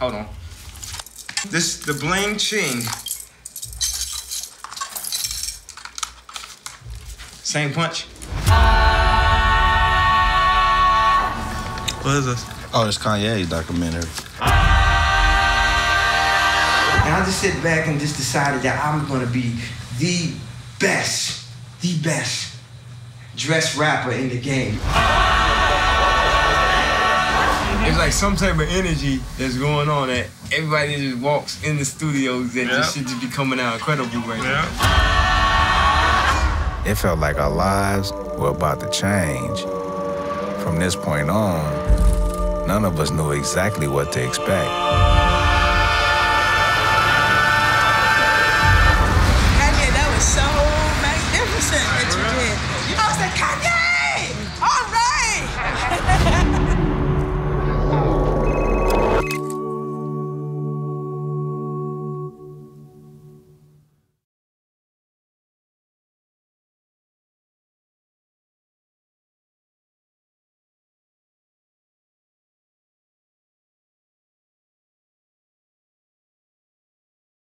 Hold on. This the Bling Ching. Same punch. What is this? Oh, it's Kanye documentary. And I just sit back and just decided that I'm gonna be the best dressed rapper in the game. It's like some type of energy that's going on that everybody just walks in the studios and this shit just be coming out incredible right now. It felt like our lives were about to change. From this point on, none of us knew exactly what to expect. Kanye, that was so magnificent that you did. I was like, Kanye! All right!